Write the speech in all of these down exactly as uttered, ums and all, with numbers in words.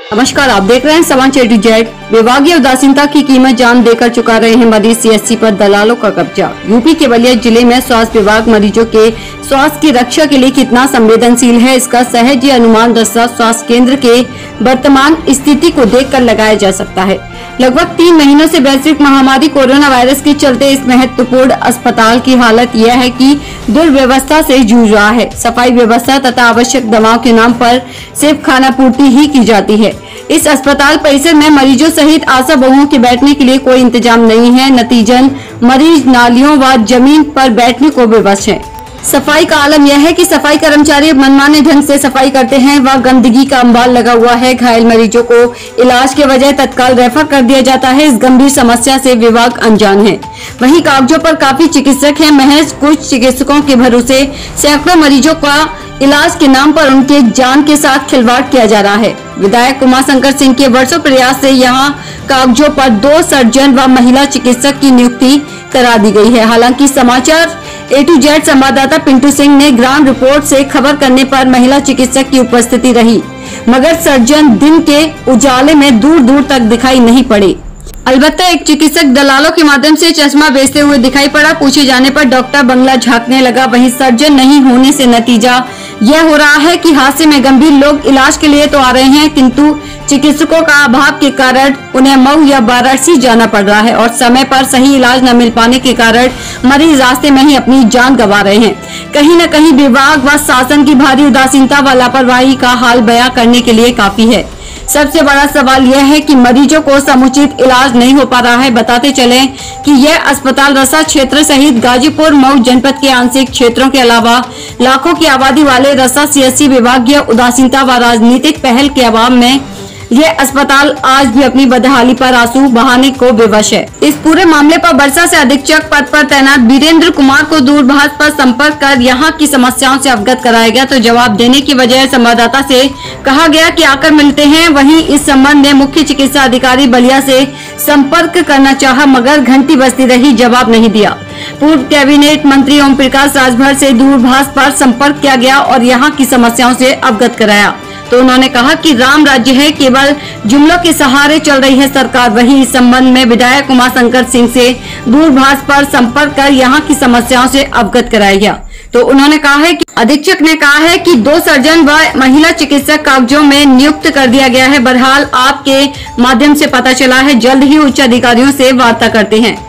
नमस्कार, आप देख रहे हैं समाचार ए टू जेड। विभागीय उदासीनता की कीमत जान देकर चुका रहे हैं मरीज। सीएचसी पर दलालों का कब्जा। यूपी के बलिया जिले में स्वास्थ्य विभाग मरीजों के स्वास्थ्य की रक्षा के लिए कितना संवेदनशील है, इसका सहज ही अनुमान रस्सा स्वास्थ्य केंद्र के वर्तमान स्थिति को देखकर लगाया जा सकता है। लगभग तीन महीनों से वैश्विक महामारी कोरोना वायरस के चलते इस महत्वपूर्ण अस्पताल की हालत यह है कि दुर्व्यवस्था से जूझ रहा है। सफाई व्यवस्था तथा आवश्यक दवाओं के नाम पर सिर्फ खाना पूर्ति ही की जाती है। इस अस्पताल परिसर में मरीजों सहित आशा बहुओं के बैठने के लिए कोई इंतजाम नहीं है। नतीजन मरीज नालियों व जमीन पर बैठने को विवश है। सफाई का आलम यह है कि सफाई कर्मचारी मनमाने ढंग से सफाई करते हैं व गंदगी का अंबार लगा हुआ है। घायल मरीजों को इलाज के बजाय तत्काल रेफर कर दिया जाता है। इस गंभीर समस्या से विभाग अनजान है। वहीं कागजों पर काफी चिकित्सक हैं। महज कुछ चिकित्सकों के भरोसे सैकड़ों मरीजों का इलाज के नाम पर उनके जान के साथ खिलवाड़ किया जा रहा है। विधायक उमाशंकर सिंह के वर्षों प्रयास से यहाँ कागजों पर दो सर्जन व महिला चिकित्सक की नियुक्ति करा दी गई है। हालांकि समाचार ए टू जेड संवाददाता पिंटू सिंह ने ग्राउंड रिपोर्ट से खबर करने पर महिला चिकित्सक की उपस्थिति रही, मगर सर्जन दिन के उजाले में दूर दूर तक दिखाई नहीं पड़े। अलबत्ता एक चिकित्सक दलालों के माध्यम से चश्मा बेचते हुए दिखाई पड़ा। पूछे जाने पर डॉक्टर बंगला झांकने लगा। वहीं सर्जन नहीं होने से नतीजा यह हो रहा है कि हादसे में गंभीर लोग इलाज के लिए तो आ रहे हैं, किंतु चिकित्सकों का अभाव के कारण उन्हें मऊ या वाराणसी जाना पड़ रहा है और समय पर सही इलाज न मिल पाने के कारण मरीज रास्ते में ही अपनी जान गंवा रहे हैं। कहीं न कहीं विभाग व शासन की भारी उदासीनता व लापरवाही का हाल बयां करने के लिए काफी है। सबसे बड़ा सवाल यह है कि मरीजों को समुचित इलाज नहीं हो पा रहा है। बताते चलें कि यह अस्पताल रसा क्षेत्र सहित गाजीपुर मऊ जनपद के आंशिक क्षेत्रों के अलावा लाखों की आबादी वाले रसा सीएचसी विभागीय उदासीनता व राजनीतिक पहल के अभाव में यह अस्पताल आज भी अपनी बदहाली पर आंसू बहाने को विवश है। इस पूरे मामले पर बरसा से अधीक्षक पद पर तैनात वीरेंद्र कुमार को दूरभाष पर संपर्क कर यहां की समस्याओं से अवगत कराया गया, तो जवाब देने की बजाय संवाददाता से कहा गया कि आकर मिलते हैं। वहीं इस संबंध में मुख्य चिकित्सा अधिकारी बलिया से संपर्क करना चाहा, मगर घंटी बजती रही, जवाब नहीं दिया। पूर्व कैबिनेट मंत्री ओम प्रकाश राजभर से दूरभाष पर संपर्क किया गया और यहाँ की समस्याओं से अवगत कराया, तो उन्होंने कहा कि राम राज्य है, केवल जुमलों के सहारे चल रही है सरकार। वहीं इस संबंध में विधायक उमाशंकर सिंह से दूरभाष पर संपर्क कर यहाँ की समस्याओं से अवगत कराया गया, तो उन्होंने कहा है कि अधीक्षक ने कहा है कि दो सर्जन व महिला चिकित्सक कागजों में नियुक्त कर दिया गया है। बहरहाल आपके माध्यम से पता चला है, जल्द ही उच्च अधिकारियों से वार्ता करते हैं।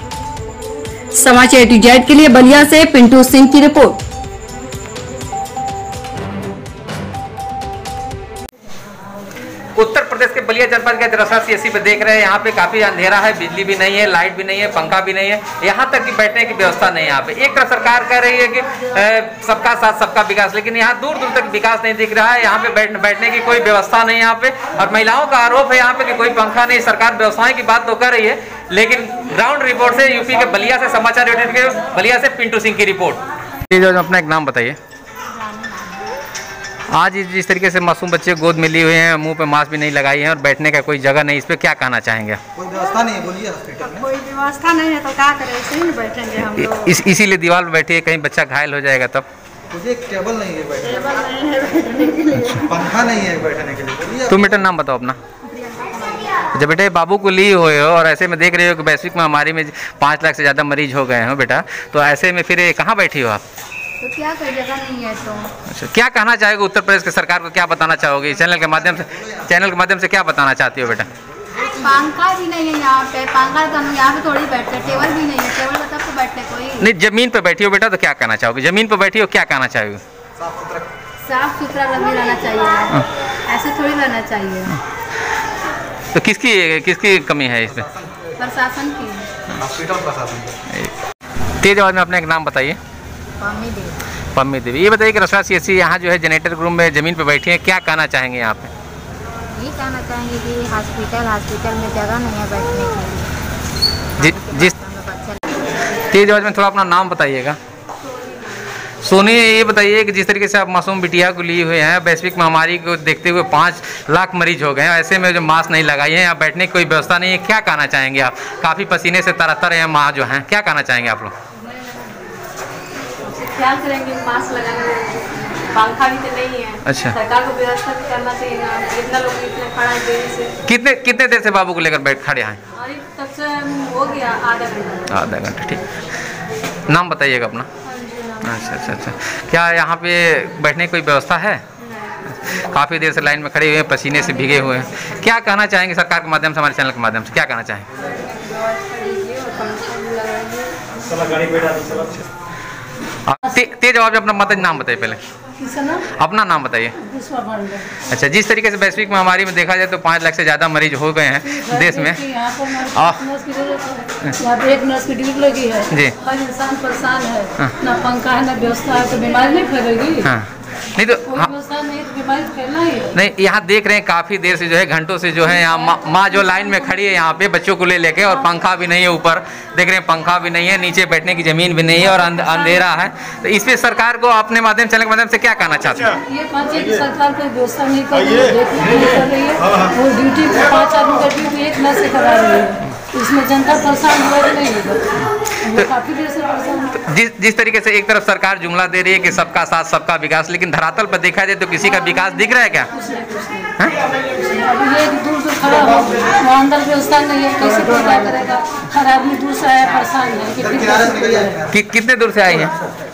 समाचार ए टू जेड के लिए बलिया से पिंटू सिंह की रिपोर्ट। उत्तर प्रदेश के बलिया जनपद के रसा सीएचसी पे देख रहे हैं, यहाँ पे काफी अंधेरा है, बिजली भी नहीं है, लाइट भी नहीं है, पंखा भी नहीं है, यहाँ तक कि बैठने की व्यवस्था नहीं है। यहाँ पे एक तरफ सरकार कह रही है कि सबका साथ सबका विकास, लेकिन यहाँ दूर दूर तक विकास नहीं दिख रहा है। यहाँ पे बैठ बैठने की कोई व्यवस्था नहीं है यहाँ पे, और महिलाओं का आरोप है यहाँ पे कि कोई पंखा नहीं। सरकार व्यवस्थाएं की बात तो कर रही है, लेकिन ग्राउंड रिपोर्ट से यूपी के बलिया से समाचार के बलिया से पिंटू सिंह की रिपोर्ट। अपना एक नाम बताइए। आज जिस तरीके से मासूम बच्चे गोद मिली हुए हैं, मुंह पे मास्क भी नहीं लगाई है और बैठने का कोई जगह नहीं, इस पे क्या कहना चाहेंगे? कोई व्यवस्था नहीं है, बोलिए हॉस्पिटल में कोई व्यवस्था नहीं है तो क्या करें, ऐसे ही बैठेंगे हम लोग। इस इसीलिए दीवार पे बैठी है, कहीं बच्चा घायल हो जाएगा तब। मुझे टेबल नहीं है बैठने, टेबल नहीं है बैठने के लिए, पंखा नहीं है बैठने के लिए। तुम बेटा नाम बताओ अपना। जब बेटे बाबू को लिए हुए हो और ऐसे में देख रहे हो कि वैश्विक महामारी में पाँच लाख से ज़्यादा मरीज हो गए हो बेटा, तो ऐसे में फिर कहाँ बैठी हो आप? तो क्या कोई जगह नहीं है तो। अच्छा, क्या कहना चाहोगे उत्तर प्रदेश की सरकार को, क्या बताना चाहोगे चैनल के माध्यम से? चैनल के माध्यम से क्या बताना चाहती हो बेटा? पंखा भी नहीं है यहाँ पे, पंखा तो हम यहाँ पे थोड़ी बैठते, टेबल भी नहीं है, टेबल पर तब तो बैठते कोई नहीं। जमीन पे बैठी हो बेटा, तो क्या कहना चाहोगे? जमीन पे बैठी हो, क्या कहना चाहोगे? साफ सुथरा रहना चाहिए, ऐसे थोड़ी रहना चाहिए। तो किसकी किसकी कमी है इसमें? प्रशासन की, हॉस्पिटल प्रशासन। तेज आवाज में अपना एक नाम बताइए। पम्मी देवी। पम्मी देवी, ये बताइए कि रसवा सीएचसी यहाँ जो है जनरेटर रूम में जमीन पे बैठी है, क्या कहना चाहेंगे यहाँ पे? ये कहना चाहेंगे कि हॉस्पिटल हॉस्पिटल में जगह नहीं है बैठने के लिए। जि, जिस तेज आवाज में थोड़ा अपना नाम बताइएगा। सोनी, ये बताइए कि जिस तरीके से आप मासूम बिटिया को लिए हुए हैं, वैश्विक महामारी को देखते हुए पाँच लाख मरीज हो गए हैं, ऐसे में जो मास्क नहीं लगाई है, यहाँ बैठने की कोई व्यवस्था नहीं है, क्या कहना चाहेंगे आप? काफ़ी पसीने से तरतर हैं माँ जो हैं, क्या कहना चाहेंगे आप लोग? ख्याल करेंगे, मास्क लगाएंगे। पंखा भी तो नहीं है। अच्छा, सरकार को व्यवस्था भी करना चाहिए ना, इतना लोग इतने खड़ा है देरी से। कितने कितने देर से बाबू को लेकर बैठ खड़े हैं? अरे तब से हो गया आधा घंटा। आधा घंटा, ठीक। नाम बताइएगा अपना। अच्छा अच्छा अच्छा, क्या यहाँ पे बैठने की कोई व्यवस्था है? काफ़ी देर से लाइन में खड़े हुए हैं, पसीने से भीगे हुए हैं। क्या कहना चाहेंगे सरकार के माध्यम से, हमारे चैनल के माध्यम से क्या कहना चाहेंगे? ते, तेज जवाब अपना मत नाम बताइए पहले, अपना नाम बताइए। अच्छा, जिस तरीके से वैश्विक महामारी में देखा जाए तो पाँच लाख से ज़्यादा मरीज हो गए हैं देश में। यहाँ पे एक नर्स की ड्यूटी लगी है जी, हर इंसान परेशान है। हाँ। ना पंखा है ना व्यवस्था है, तो बीमारी नहीं फैलेगी। हाँ। नहीं तो हाँ, नहीं तो बीमारी फैलना ही है। नहीं, यहाँ देख रहे हैं काफी देर से जो है, घंटों से जो है यहाँ माँ जो लाइन में खड़ी है यहाँ पे बच्चों को ले लेके, और पंखा भी नहीं है, ऊपर देख रहे हैं पंखा भी नहीं है, नीचे बैठने की जमीन भी नहीं है और अंधेरा है। तो इस पे सरकार को अपने माध्यम चैनल के माध्यम से क्या कहना चाहते हैं? ये बात है कि सरकार कोई व्यवस्था नहीं कर रही है, कर रही है। वो ड्यूटी पाँच आदमी का ड्यूटी एक नर्स से करा रही है, इसमें जनता परेशान हुआ नहीं होगा। तो काफी देर से परेशान। जिस जिस तरीके से एक तरफ सरकार जुमला दे रही है कि सबका साथ सबका विकास, लेकिन धरातल पर देखा जाए तो किसी का विकास दिख रहा है क्या? ये दूर से खड़ा हो, वहाँ अंदर व्यवस्था नहीं है, कैसे कोई क्या करेगा? हर आदमी दूर से आया परेशान है। कि, कितने दूर से आई हैं?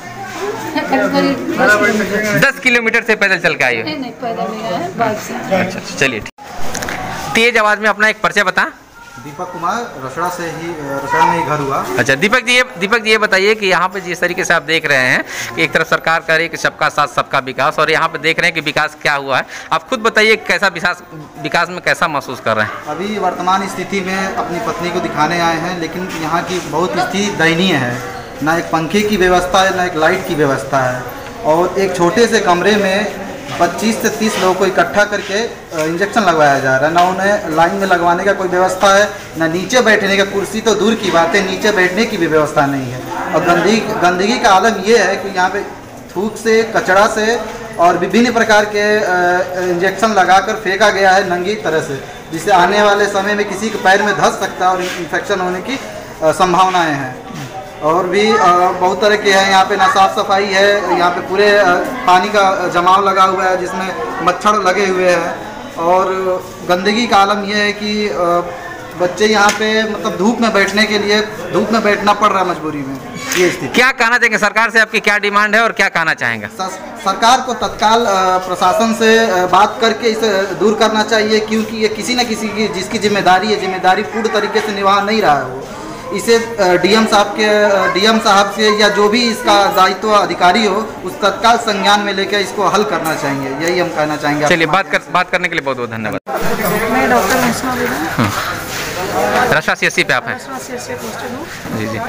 दस किलोमीटर से पैदल चल के आई है? नहीं, पैदल नहीं आया, बाइक से। अच्छा, चलिए ठीक। तेज आवाज में अपना एक परिचय बता। दीपक कुमार, रसड़ा से ही, रसड़ा में ही घर हुआ। अच्छा दीपक जी, ये दीपक जी ये बताइए कि यहाँ पे जिस तरीके से आप देख रहे हैं कि एक तरफ सरकार कह रही है कि सबका साथ सबका विकास, और यहाँ पे देख रहे हैं कि विकास क्या हुआ है, आप खुद बताइए कैसा विकास विकास में कैसा महसूस कर रहे हैं? अभी वर्तमान स्थिति में अपनी पत्नी को दिखाने आए हैं, लेकिन यहाँ की बहुत स्थिति दयनीय है। ना एक पंखे की व्यवस्था है, ना एक लाइट की व्यवस्था है, और एक छोटे से कमरे में पच्चीस से तीस लोगों को इकट्ठा करके इंजेक्शन लगवाया जा रहा है। ना उन्हें लाइन में लगवाने का कोई व्यवस्था है, ना नीचे बैठने का, कुर्सी तो दूर की बात है, नीचे बैठने की भी व्यवस्था नहीं है। और गंदगी गंदगी का आलम ये है कि यहाँ पे थूक से, कचरा से और विभिन्न प्रकार के इंजेक्शन लगाकर फेंका गया है नंगी तरह से, जिससे आने वाले समय में किसी के पैर में धंस सकता है और इन्फेक्शन होने की संभावनाएँ हैं। और भी बहुत तरह के हैं। यहाँ पे ना साफ सफाई है, यहाँ पे पूरे पानी का जमाव लगा हुआ है जिसमें मच्छर लगे हुए हैं, और गंदगी का आलम यह है कि बच्चे यहाँ पे मतलब धूप में बैठने के लिए धूप में बैठना पड़ रहा है मजबूरी में। ये स्थिति। क्या कहना चाहेंगे सरकार से, आपकी क्या डिमांड है और क्या कहना चाहेंगे? सरकार को तत्काल प्रशासन से बात करके इसे दूर करना चाहिए, क्योंकि ये किसी न किसी की जिसकी जिम्मेदारी है, जिम्मेदारी पूर्ण तरीके से निभा नहीं रहा है वो। इसे डीएम साहब के डीएम साहब से या जो भी इसका दायित्व अधिकारी हो, उस तत्काल संज्ञान में लेकर इसको हल करना चाहिए, यही हम कहना चाहेंगे। चलिए, बात कर बात करने के लिए बहुत बहुत धन्यवाद। मैं डॉक्टर महिमा बेगम, रसड़ा सीएससी पे आप हैं? जी जी।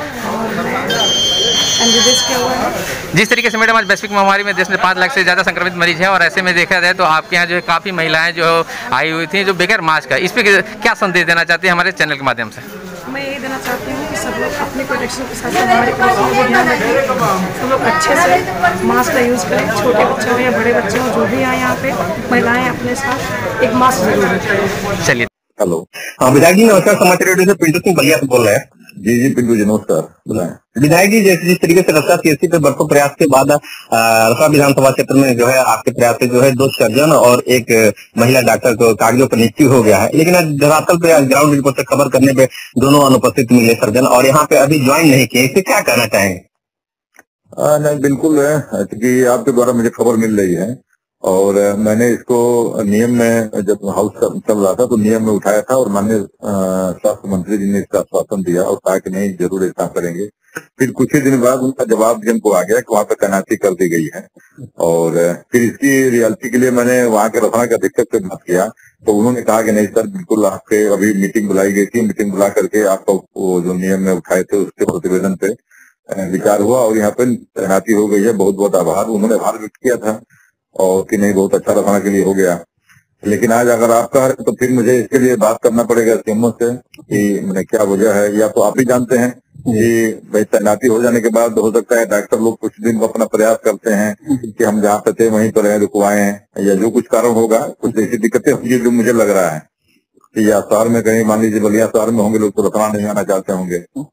जिस तरीके से मैडम आज वैश्विक महामारी में देश में पाँच लाख से ज़्यादा संक्रमित मरीज हैं, और ऐसे में देखा जाए तो आपके यहाँ जो है काफ़ी महिलाएं जो आई हुई थी जो बगैर मास्क है, इस पर क्या संदेश देना चाहती हैं हमारे चैनल के माध्यम से? मैं यही देना चाहती हूँ कि सब लोग अपने प्रोटेक्शन के साथ हमारे प्रोटेक्शन को ध्यान रखें, सब लोग अच्छे से मास्क का यूज़ करें, छोटे बच्चे हो या बड़े बच्चे हो, जो भी आए यहाँ पे महिलाएं अपने साथ एक मास्क जरूर रखें। चलिए, हेलो, हाँ विधायक जी नमस्कार, समाचार रेडियो से पिंटू सिंह बलिया से बोल रहे हैं। जी जी पिंटू जी नमस्कार, बुलाएं। विधायक जी, जैसे जिस तरीके से रसड़ा सीएससी पे बरसों प्रयास के बाद रसड़ा विधानसभा क्षेत्र में जो है आपके प्रयास से जो है दो सर्जन और एक महिला डॉक्टर को कागजों पर नियुक्ति हो गया है, लेकिन आज धरातल पे ग्राउंड रिपोर्ट से खबर करने पे दोनों अनुपस्थित मिले सर्जन, और यहाँ पे अभी ज्वाइन नहीं किए, इससे क्या कहना चाहेंगे? नहीं बिल्कुल है, क्योंकि आपके द्वारा मुझे खबर मिल रही है, और मैंने इसको नियम में जब हाउस चल रहा था तो नियम में उठाया था, और माननीय स्वास्थ्य मंत्री जी ने इसका आश्वासन दिया और कहा कि नहीं जरूर ऐसा करेंगे। फिर कुछ ही दिन बाद उनका जवाब भी हमको आ गया कि वहाँ पे तैनाती कर दी गई है, और फिर इसकी रियलिटी के लिए मैंने वहाँ के रसड़ा के अधीक्षक से बात किया, तो उन्होंने कहा कि नहीं सर बिल्कुल आपके अभी मीटिंग बुलाई गई थी, मीटिंग बुला करके आपको वो जो नियम में उठाए थे उसके प्रतिवेदन पे विचार हुआ और यहाँ पे तैनाती हो गई है। बहुत बहुत आभार, उन्होंने आभार व्यक्त किया था और कि नहीं बहुत अच्छा रखने के लिए हो गया। लेकिन आज अगर आप कह रहे तो फिर मुझे इसके लिए बात करना पड़ेगा सीएमओ से कि मैंने क्या वजह है, या तो आप ही जानते हैं कि भाई तैनाती हो जाने के बाद हो सकता है डॉक्टर लोग कुछ दिन अपना प्रयास करते हैं कि हम जहाँ पे थे वहीं पर रुकवाए हैं, या जो कुछ कारण होगा, कुछ ऐसी दिक्कतें होंगी जो मुझे लग रहा है कि या शहर में कहीं मान लीजिए बलिया शहर में होंगे लोग तो रखना नहीं आना चाहते होंगे,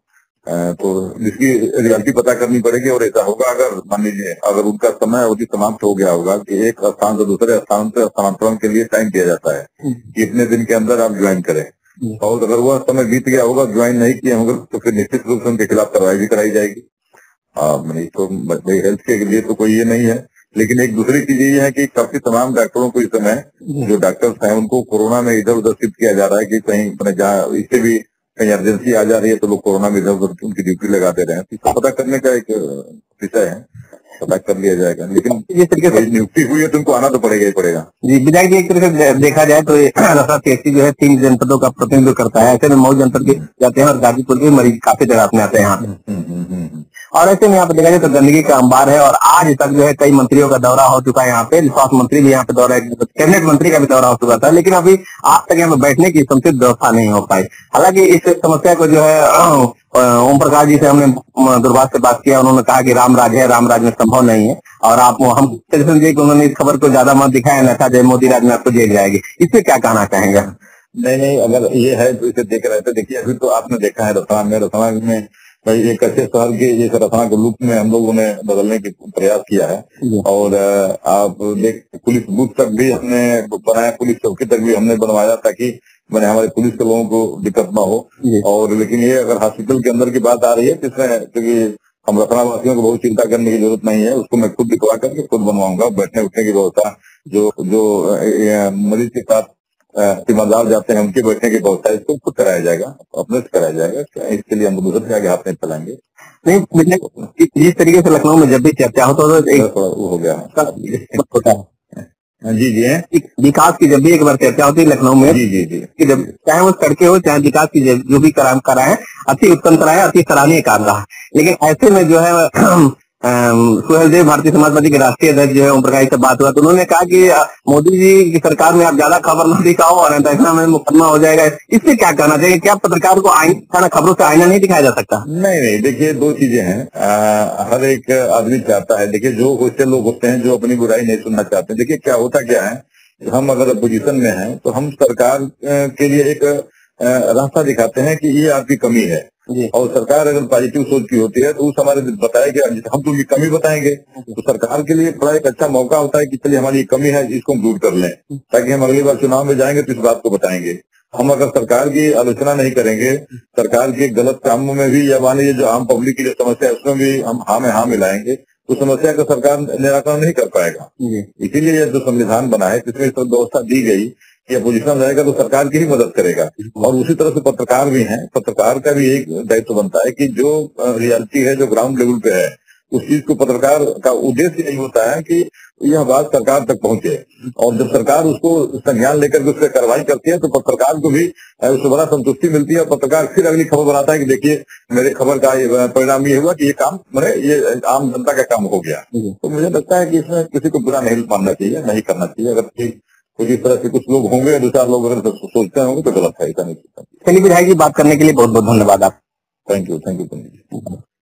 तो इसकी रियलिटी पता करनी पड़ेगी। और ऐसा होगा अगर मान लीजिए अगर उनका समय अवधि समाप्त हो गया होगा कि एक स्थान से दूसरे स्थान से स्थानांतरण के लिए टाइम दिया जाता है कि इतने दिन के अंदर आप ज्वाइन करें, और अगर वह समय बीत गया होगा, ज्वाइन नहीं किए होंगे, तो फिर निश्चित रूप से उनके खिलाफ कार्रवाई भी कराई जाएगी। नहीं तो हेल्थ के लिए तो कोई ये नहीं है। लेकिन एक दूसरी चीज ये है कि काफी तमाम डॉक्टरों को इस समय जो डॉक्टर्स हैं उनको कोरोना में इधर उधर शिफ्ट किया जा रहा है कि कहीं जहाँ इससे भी कहीं इमरजेंसी आ जा रही है तो लोग कोरोना में इधर उधर उनकी ड्यूटी लगा दे रहे हैं। इसको पता करने का एक विषय है, पता कर लिया जाएगा। लेकिन जिस तरीके से नियुक्ति हुई है तो उनको आना तो पड़ेगा ही पड़ेगा। जी विधायक जी, एक तरीके से देखा जाए तो रसा सीएससी जो है तीन जनपदों का प्रतिनिधित्व करता है। ऐसे में मऊ जनपद के जाते हैं और गाजीपुर के मरीज काफी जगह अपने आते हैं यहाँ पे, और ऐसे में यहाँ पे देखा जाए तो गंदगी का अंबार है। और आज तक जो है कई मंत्रियों का दौरा हो चुका है यहाँ पे, स्वास्थ्य मंत्री भी यहाँ पे दौरा, कैबिनेट मंत्री का भी दौरा हो चुका था, लेकिन अभी आज तक यहाँ पे बैठने की समुचित व्यवस्था नहीं हो पाई। हालांकि इस समस्या को जो है ओम प्रकाश जी से हमने दूरभाष से बात किया, उन्होंने कहा कि राम राज है, राम राज में संभव नहीं है। और आप हम समझिए कि उन्होंने इस खबर को ज्यादा मत दिखाया, न था जय मोदी राज में आपको जेल जाएगी। इससे क्या कहना चाहेंगे? नहीं नहीं, अगर ये है तो इसे देख रहे थे। देखिए अभी तो आपने देखा है रतना में, रतना में भाई एक अच्छे शहर के जैसे रतना के रूप में हम लोगों ने बदलने की प्रयास किया है। और आप देख पुलिस बूथ तक भी हमने बनाया, पुलिस चौकी तक भी हमने बनवाया ताकि मैंने हमारे पुलिस के लोगों को दिक्कत ना हो। और लेकिन ये अगर हॉस्पिटल के अंदर की बात आ रही है जिसमें क्योंकि हम रतना वासियों को बहुत चिंता करने की जरूरत नहीं है, उसको मैं खुद दिखवा करके खुद बनवाऊंगा। बैठने उठने की व्यवस्था जो जो मरीज के साथ ईमानदार जाते हैं उनके बैठने की व्यवस्था इसको खुद कराया जाएगा, अपने से कराया जाएगा। इसके लिए हम दूसरे के आगे हाथ नहीं फैलाएंगे। नहीं, जिस तरीके से लखनऊ में जब भी चर्चा हो तो एक थोड़ा वो हो गया जी जी विकास की जब भी एक बार चर्चा होती है लखनऊ में, जी जी जी कि जब चाहे वो सड़कें हो चाहे विकास की जो भी काम कराए अति उत्तम कराए, अति सराहनीय काम रहा। लेकिन ऐसे में जो है सुहेल देव भारतीय समाजवादी के राष्ट्रीय अध्यक्ष जो है ओम प्रकाश से बात हुआ तो उन्होंने कहा कि मोदी जी की सरकार में आप ज्यादा खबर न दिखाओ और ऐसा में मुकदमा हो जाएगा। इससे क्या कहना चाहिए? क्या पत्रकार को आईना खबरों से आईना नहीं दिखाया जा सकता? नहीं नहीं, देखिए दो चीजें हैं। आ, हर एक आदमी चाहता है, देखिए जो ऐसे लोग होते हैं जो अपनी बुराई नहीं सुनना चाहते। देखिए क्या होता क्या है, हम अगर अपोजिशन में हैं तो हम सरकार के लिए एक रास्ता दिखाते हैं कि ये आपकी कमी है, और सरकार अगर पॉजिटिव सोच की होती है तो उस हमारे बताएगी, हम तो ये कमी बताएंगे तो सरकार के लिए बड़ा एक अच्छा मौका होता है कि चलिए हमारी ये कमी है इसको हम दूर कर लें, ताकि हम अगली बार चुनाव में जाएंगे तो इस बात को बताएंगे। हम अगर सरकार की आलोचना नहीं करेंगे, सरकार के गलत कामों में भी या मान लीजिए जो आम पब्लिक की जो समस्या है उसमें भी हम हाँ में हाँ मिलाएंगे तो समस्या का सरकार निराकरण नहीं कर पाएगा। इसीलिए यह जो संविधान बना है जिसमें इस व्यवस्था दी गई कि अपोजिशन रहेगा तो सरकार की ही मदद करेगा। और उसी तरह से पत्रकार भी हैं, पत्रकार का भी एक दायित्व बनता है कि जो रियलिटी है जो ग्राउंड लेवल पे है उस चीज को पत्रकार का उद्देश्य यही होता है कि यह बात सरकार तक पहुंचे, और जब सरकार उसको संज्ञान लेकर के उस पर कार्रवाई करती है तो पत्रकार को भी उससे बड़ा संतुष्टि मिलती है। और पत्रकार फिर अगली खबर बनाता है कि देखिए मेरे खबर का परिणाम ये हुआ कि ये काम मैंने ये आम जनता का काम हो गया। तो मुझे लगता है कि इसमें किसी को बुरा नहीं मानना चाहिए, नहीं करना चाहिए। अगर कुछ इस तरह से कुछ लोग होंगे, दो चार लोग अगर सोचते होंगे तो गलत है, ऐसा नहीं सोचता। चलिए विधायक जी, बात करने के लिए बहुत बहुत धन्यवाद आप। Thank you thank you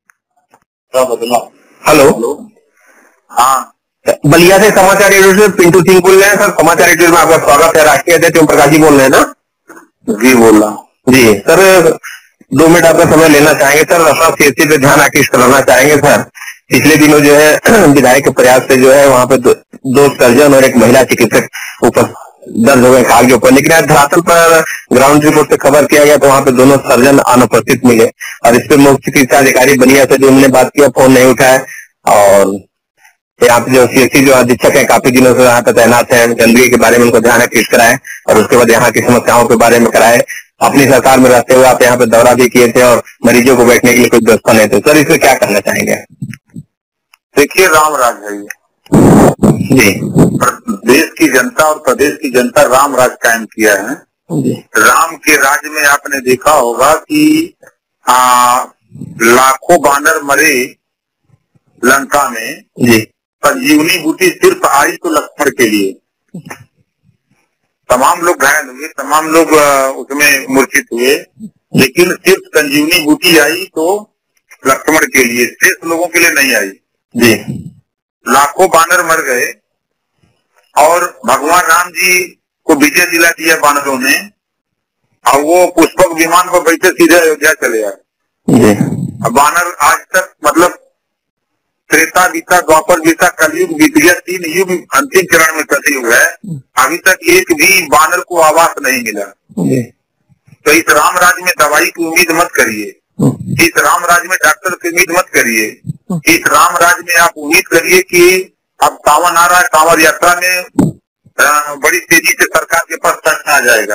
hello, हाँ बलिया से समाचार एडिटर से पिंटू सिंह बोल रहे हैं। सर समाचार एडिटर में आपका स्वागत है। राष्ट्रीय अध्यक्ष ओम प्रकाश जी बोल रहे हैं ना? जी बोल रहा हूँ जी। सर दो मिनट आपका समय लेना चाहेंगे सर, रसा सीएससी पे ध्यान आकृष्ट कराना चाहेंगे सर। पिछले दिनों जो है विधायक के प्रयास से जो है वहाँ पे दो, दो सर्जन और एक महिला चिकित्सक ऊपर दर्ज हो गए कार के ऊपर, लेकिन आज धरातल पर ग्राउंड रिपोर्ट से खबर किया गया तो वहाँ पे दोनों सर्जन अनुपस्थित मिले। और इस पे मुख्य चिकित्सा अधिकारी बलिया से जो हमने बात किया फोन नहीं उठाया। और यहाँ पे जो सीएससी जो अधीक्षक है काफी दिनों से यहाँ पे तैनात है, गंदगी के बारे में उनको ध्यान आकृष्ट कराए और उसके बाद यहाँ की समस्याओं के बारे में कराए। अपनी सरकार में रहते हुए आप यहाँ पे दौरा भी किए थे और मरीजों को बैठने के लिए कोई व्यवस्था नहीं थी। सर इसमें क्या करना चाहेंगे? देखिए राम राज है ये जी, देश की जनता और प्रदेश की जनता राम राज कायम किया है जी। राम के राज्य में आपने देखा होगा कि आ, लाखों बानर मरे लंका में जी, पर जीवनी बूटी सिर्फ आई तो लक्ष्मण के लिए। तमाम लोग घायल हुए, तमाम लोग उसमें मूर्छित हुए, लेकिन सिर्फ संजीवनी बूटी आई तो लक्ष्मण के लिए, शेष लोगों के लिए नहीं आई जी। लाखों बानर मर गए और भगवान राम जी को विजय दिला दिया बानरों ने, और वो पुष्पक विमान पर बैठे सीधे अयोध्या चले आए। वानर आज तक मतलब त्रेता बीता, द्वापर बीता, कलयुग बीत गया, तीन युग अंतिम चरण में कलयुग है, अभी तक एक भी वानर को आवास नहीं मिला। तो इस राम राज्य में दवाई की उम्मीद मत करिए, इस राम राज्य में डॉक्टर की उम्मीद मत करिए, इस राम राज्य में आप उम्मीद करिए कि अब सावन आ रहा है, सावन यात्रा में बड़ी तेजी से सरकार के पास धन आ जाएगा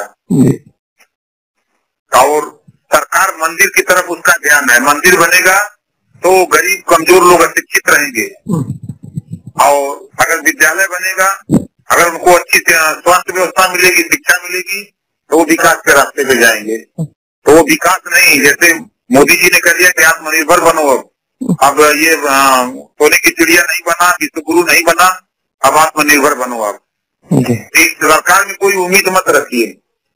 और सरकार मंदिर की तरफ उसका ध्यान है। मंदिर बनेगा तो गरीब कमजोर लोग अशिक्षित रहेंगे और अगर विद्यालय बनेगा, अगर उनको अच्छी स्वास्थ्य व्यवस्था मिलेगी, शिक्षा मिलेगी, तो वो विकास के रास्ते पे जाएंगे। तो वो विकास नहीं, जैसे मोदी जी ने कर दिया कि आत्मनिर्भर बनो, अब अब ये सोने की चिड़िया नहीं बना, विश्व गुरु नहीं बना, अब आत्मनिर्भर बनो। आप इस सरकार में कोई उम्मीद मत रखिए।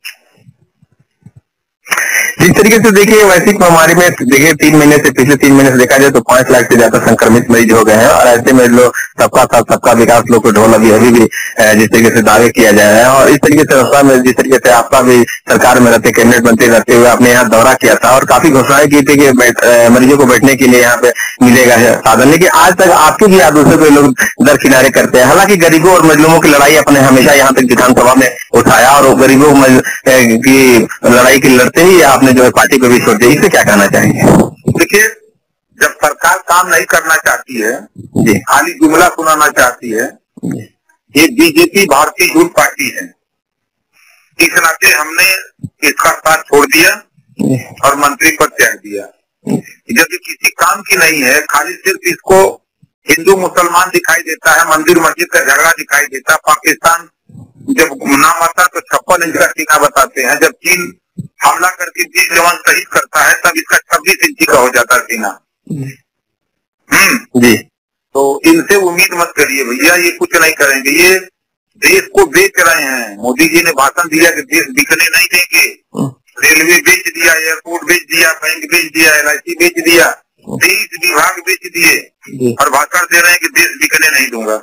जिस तरीके से देखिए वैश्विक महामारी में देखिए तीन महीने से पिछले तीन महीने से देखा जाए तो पांच लाख से ज्यादा संक्रमित मरीज हो गए हैं और ऐसे में लोग सबका साथ सबका विकास लोग को ढोल अभी अभी भी जिस तरीके से दावे किया जा रहा है और इस तरीके से रास्ता में जिस तरीके से आपका भी सरकार में रहते कैबिनेट मंत्री रहते हुए आपने यहाँ दौरा किया था और काफी घोषणाएं की थी कि मरीजों को बैठने के लिए यहाँ पे मिलेगा साधन, लेकिन आज तक आपके भी आदेशों को लोग दरकिनारे करते हैं। हालांकि गरीबों और मजलूमों की लड़ाई अपने हमेशा यहाँ तक विधानसभा में उठाया और गरीबों की लड़ाई की लड़ते ही आपने जो है पार्टी को भी छोड़ दिया, इससे क्या कहना चाहेंगे? देखिए, जब सरकार काम नहीं करना चाहती है जी, खाली जुमला सुनाना चाहती है, ये बीजेपी भारतीय झूठ पार्टी है, इस नाते हमने इसका साथ छोड़ दिया और मंत्री पद त्याग दिया। जब किसी काम की नहीं है, खाली सिर्फ इसको हिंदू मुसलमान दिखाई देता है, मंदिर मस्जिद का झगड़ा दिखाई देता है। पाकिस्तान जब नाम आता तो छप्पन इंच का सीना बताते हैं, जब चीन हमला करके बीस जवान शहीद करता है तब इसका छब्बीस इंची का हो जाता है सीना। हम्म जी, तो इनसे उम्मीद मत करिए भैया, ये कुछ नहीं करेंगे। ये देश को बेच रहे हैं। मोदी जी ने भाषण दिया कि देश बिकने नहीं देंगे, रेलवे बेच दिया, एयरपोर्ट बेच दिया, बैंक बेच दिया, एल आई सी बेच दिया, तेईस विभाग बेच दिए और भाषण दे रहे हैं कि देश बिकने नहीं दूंगा।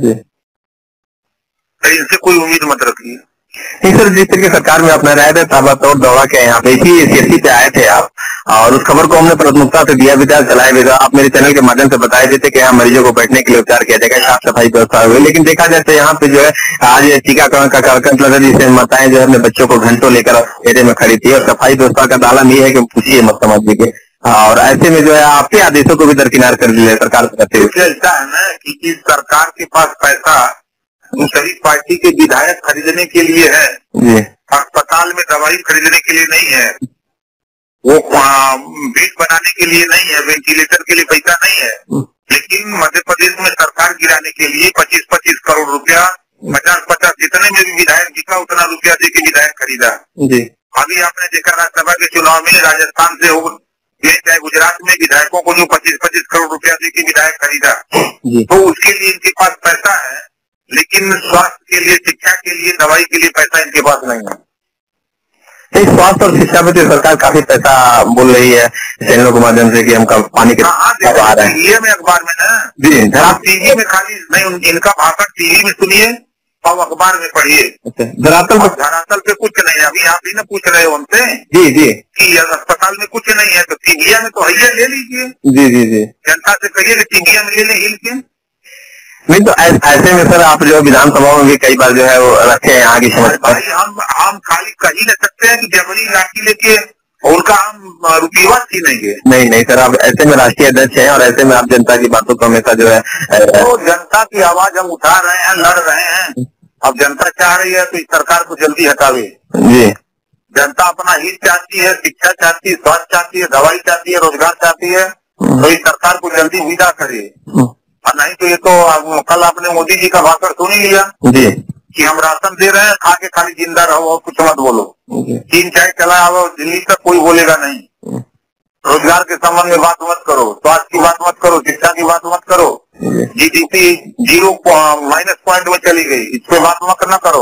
तो इनसे कोई उम्मीद मत रखिए। नहीं सर, जिस तरीके सरकार में अपना रहे थे ताबड़तोड़ दौड़ा के यहाँ पे इसी सीएससी पे आए थे आप और उस खबर को हमने प्राथमिकता से दिया भी था, चलाए भी था। आप मेरे चैनल के माध्यम से बताए देते कि यहाँ मरीजों को बैठने के लिए उपचार किया जाएगा, साफ सफाई व्यवस्था हुई, लेकिन देखा जाए तो यहाँ पे जो है आज टीकाकरण का कार्यक्रम लगा जिससे माताएं जो है अपने बच्चों को घंटों लेकर घेरे में खड़ी थी और सफाई व्यवस्था का दालम ये है कि पूछिए मत समझ लीजिए। और ऐसे में जो है आपके आदेशों को भी दरकिनार कर दिया सरकार करते हुए। ऐसा है ना कि सरकार के पास पैसा दूसरी पार्टी के विधायक खरीदने के लिए है, अस्पताल में दवाई खरीदने के लिए नहीं है, वो बेड बनाने के लिए नहीं है, वेंटिलेटर के लिए पैसा नहीं है। लेकिन मध्य प्रदेश में सरकार गिराने के लिए पच्चीस पच्चीस करोड़ रुपया, पचास पचास जितने में भी विधायक जीता उतना रुपया दे के विधायक खरीदा। जी, अभी आपने देखा राज्यसभा के चुनाव में राजस्थान से हो चाहे गुजरात में विधायकों को जो पच्चीस पच्चीस करोड़ रुपया दे के विधायक खरीदा, तो उसके लिए इनके पास पैसा है, लेकिन स्वास्थ्य के लिए, शिक्षा के लिए, दवाई के लिए पैसा इनके पास नहीं है। स्वास्थ्य और शिक्षा में तो सरकार काफी पैसा बोल रही है चैनलों के माध्यम से कि हम पानी के आ रहे हैं में अखबार में ना जी, आप टीवी में खाली नहीं, इनका भाषण टीवी में सुनिए और अखबार में पढ़िए। धरातल पर धरातल पे कुछ नहीं है। अभी आप ही ना पूछ रहे हो हमसे जी जी कि अस्पताल में कुछ नहीं है, तो टीबिया में तो हैया ले लीजिए। जी जी जी, जनता से कहिए कि टीबिया में ले ले हिल के। नहीं तो ऐसे में सर आप जो विधानसभा में भी कई बार जो है वो रखे हैं यहाँ की समस्या। भाई हम हम खाली कही न सकते हैं कि जबरी लाठी लेके उनका हम रुपया छीनेंगे। नहीं नहीं सर, आप ऐसे में राष्ट्रीय अध्यक्ष हैं और ऐसे में आप जनता की बातों को हमेशा जो है तो जनता की आवाज हम उठा रहे हैं, लड़ रहे हैं। अब जनता चाह रही है तो इस सरकार को जल्दी हटावे। जी, जनता अपना हित चाहती है, शिक्षा चाहती है, स्वास्थ्य चाहती है, दवाई चाहती है, रोजगार चाहती है, तो इस सरकार को जल्दी विदा करे। और नहीं तो ये तो कल आपने मोदी जी का भाषण सुन ही लिया जी कि हम राशन दे रहे हैं, खा के खाली जिंदा रहो और कुछ मत बोलो। तीन चाय चला आओ, दिल्ली तक कोई बोलेगा नहीं। रोजगार के संबंध में बात मत करो, स्वास्थ्य की बात मत करो, शिक्षा की बात मत करो। जीडीपी जीरो माइनस पॉइंट में चली गई, इस पे बात मत न करो।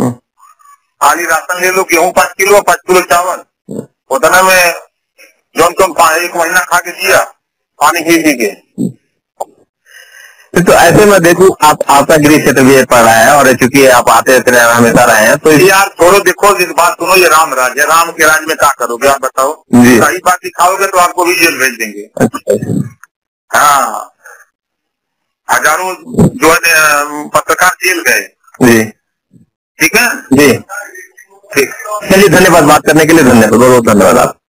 खाली राशन ले लो, गेहूँ पाँच किलो, पाँच किलो चावल, उतना में जो तुम एक महीना खा के दिया पानी पी पी के। तो ऐसे में देखो आप आपका गृह क्षेत्र भी पड़ रहा है और चूंकि आप आते रहते हैं हमेशा रहे हैं तो यार छोड़ो, देखो इस बात सुनो, ये राम राज है, राम के राज में क्या करोगे आप बताओ? सही बात दिखाओगे तो आपको भी जेल भेज देंगे। अच्छा। हाँ, हजारों जो है पत्रकार जेल गए। जी ठीक है जी, ठीक। चलिए धन्यवाद, बात करने के लिए धन्यवाद, बहुत बहुत धन्यवाद आप।